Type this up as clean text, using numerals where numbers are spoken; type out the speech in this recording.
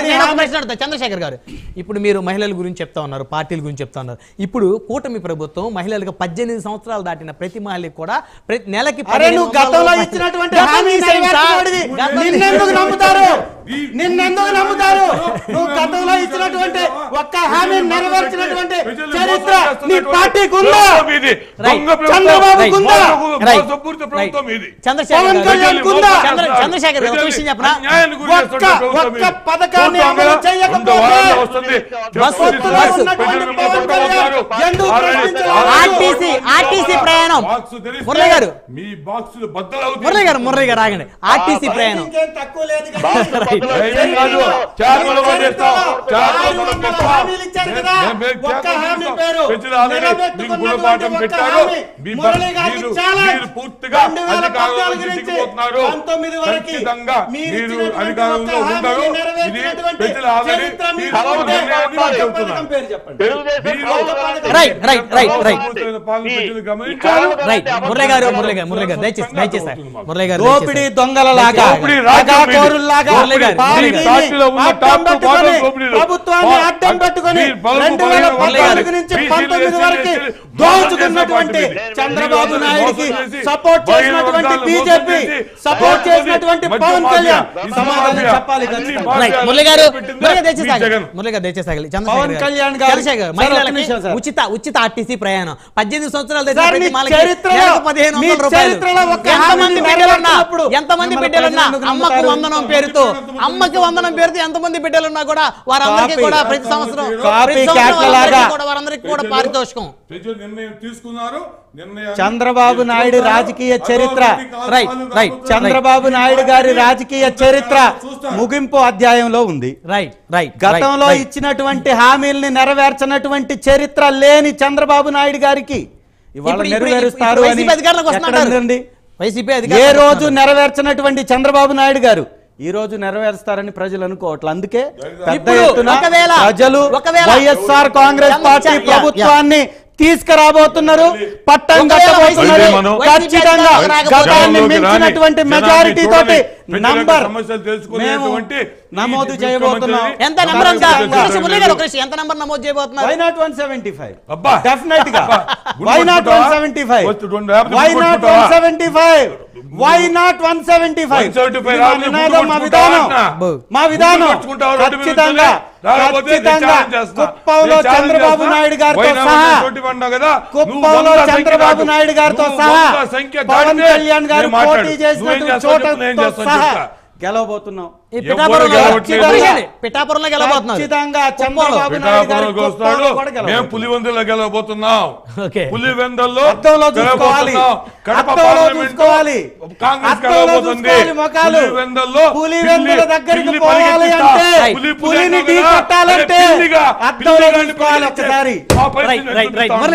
చంద్రశేఖర్ గారు, ఇప్పుడు మీరు మహిళల గురించి చెప్తా ఉన్నారు, పార్టీల గురించి చెప్తా ఉన్నారు. ఇప్పుడు కూటమి ప్రభుత్వం మహిళలకు 18 సంవత్సరాలు దాటిన ప్రతి మహిళకి కూడా ప్రతి నెలకి నిన్నెందుకు నమ్ముతారు? నువ్వు గతంలో ఇచ్చినటువంటి ఒక్క హామీ నెరవేర్చినటువంటి చరిత్ర నీ పార్టీకి ఉందా? చంద్రబాబు ఉందా? చంద్రశేఖర్ గారు విషయం చెప్పనా, ఒక్క పథకాన్ని అమలు చేయకపోతే ఆర్టీసీ ప్రయాణం మురళి గారు ఆగండి. ఆర్టీసీ ప్రయాణం దోపిడీ దొంగలలాగా ప్రభుత్వాన్ని అడ్డం పెట్టుకొని 2014 నుంచి 19 వరకు దోచుకున్నటువంటి చంద్రబాబు నాయుడికి సపోర్ట్ చేసినటువంటి బీజేపీ, సపోర్ట్ చేసినటువంటి పవన్ కళ్యాణ్ సమాధానం చెప్పాలి. పవన్ కళ్యాణ్ గారు ఉచిత ఆర్టీసీ ప్రయాణం 18 సంవత్సరాలు ఎంతమంది బిడ్డలున్నా అమ్మకు వందనం పేరుతో ఎంతమంది బిడ్డలున్నా కూడా వారందరికీ కూడా ప్రతి సంవత్సరం వారందరికీ కూడా పారితోషికం. చంద్రబాబు నాయుడు రాజకీయ చరిత్ర, చంద్రబాబు నాయుడు గారి రాజకీయ చరిత్ర ముగింపు అధ్యాయంలో ఉంది. గతంలో ఇచ్చినటువంటి హామీల్ని నెరవేర్చినటువంటి చరిత్ర లేని చంద్రబాబు నాయుడు గారికి ఇవాళ నెరవేరుస్తారు అని ఏ రోజు నెరవేర్చినటువంటి చంద్రబాబు నాయుడు గారు ఈ రోజు నెరవేరుస్తారని ప్రజలు అనుకోవట్లేదు. అందుకే పెద్ద ఎత్తున ప్రజలు వైఎస్ఆర్ కాంగ్రెస్ పార్టీ ప్రభుత్వాన్ని తీసుకురాబోతున్నారు, పట్టం కట్టబోతున్నారు. ఖచ్చితంగా గతాన్ని మించినటువంటి మెజారిటీ తోటి నంబర్ నమోదు చేయబోతున్నాం. ఎంత నంబర్ నమోదు చేయబోతున్నారు? Why not 175? డెఫినెట్ గా Why not 175? Why not 175? Why not 175? మా విధానం ఖచ్చితంగా కుప్పంలో చంద్రబాబు నాయుడు గారితో సహా పవన్ కళ్యాణ్ గారు పోటీ చేసినటువంటి చోటతో సహా గెలవబోతున్నాం. పిఠాపురంలో గెలవబోతున్నాం. పులివెందులో గెలవబోతున్నాం. పులివెందుల్లో పులివెందుల దగ్గరికి పోవాలి అంటే పులిని ఢీ కొట్టాలంటే అద్దంలో చూసుకోవాలి ఒకసారి.